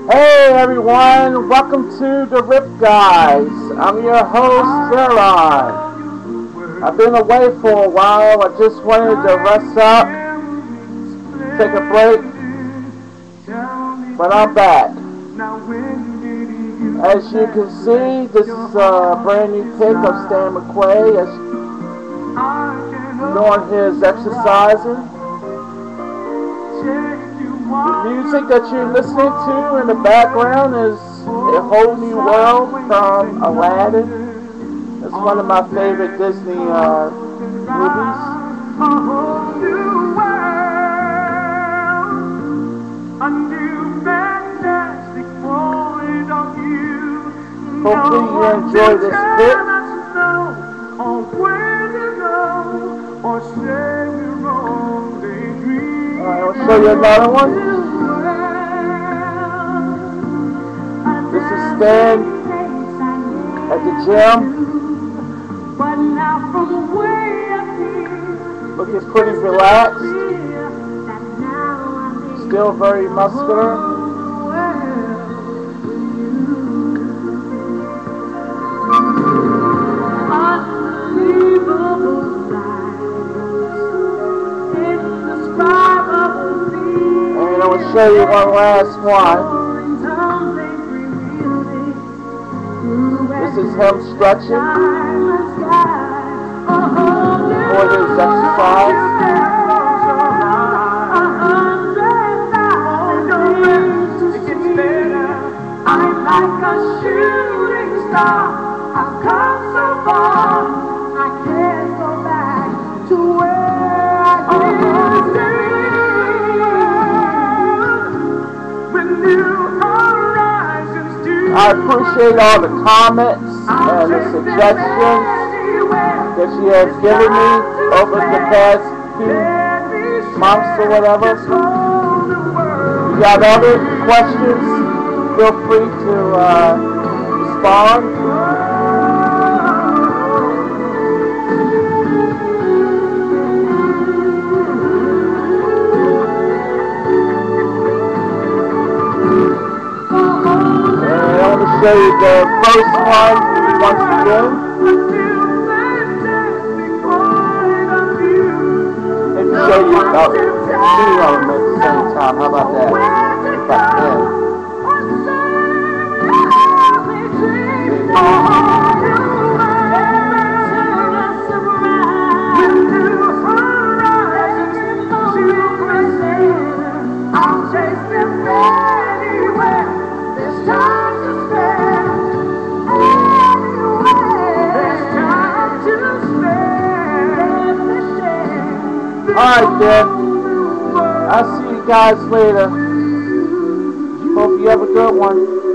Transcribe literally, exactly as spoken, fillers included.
Hey everyone, welcome to the Rip Guys. I'm your host, Caroline. I've been away for a while. I just wanted to rest up, take a break, but I'm back. As you can see, this is a brand new pic of Stan Mcquay as doing his exercising. The music that you're listening to in the background is A Whole New World from Aladdin. It's one of my favorite Disney uh, movies. A whole new world, a new fantastic point of view. Hopefully you enjoy this bit. Or where to go, or share your own daydream. Alright, I'll show you another one. This is Stan at the gym. Looking pretty relaxed. Still very muscular. And I will show you one last one. This is him stretching for his exercise. I'm like a shooting star. I've come so far. I can't go back to where I used to be. With new horizons to I appreciate all the comments and the suggestions that you have given me over the past few months or whatever. If you got other questions, feel free to uh, respond. And I want to show you the first one once again. Maybe show you about two of them at the same time. How about that? If I can. Alright then, I'll see you guys later. Hope you have a good one.